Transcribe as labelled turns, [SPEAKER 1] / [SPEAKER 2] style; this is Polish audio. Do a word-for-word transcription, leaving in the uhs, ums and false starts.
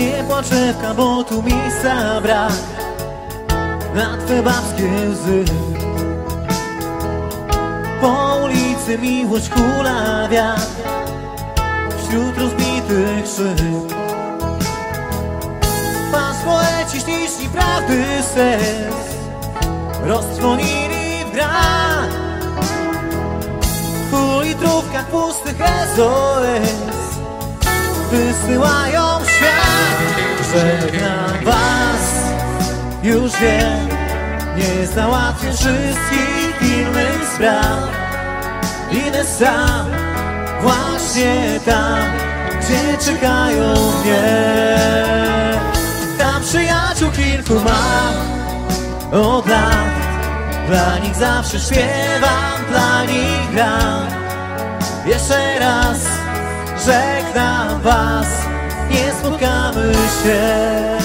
[SPEAKER 1] Nie płacz Ewka, bo tu miejsca brak na twe babskie łzy. Po ulicy miłość hula wiatr wśród rozbitych szyb. Pas poeci śliczni prawdy sens roztrwonili w grach. W półlitrówkach pustych S O S wysyłają świat. Żegnam was, już wiem, nie załatwię wszystkich pilnych spraw. Idę sam, właśnie tam, gdzie czekają mnie. Tam przyjaciół kilku mam od lat, dla nich zawsze śpiewam, dla nich gram. Jeszcze raz żegnam was, nie spotkamy się.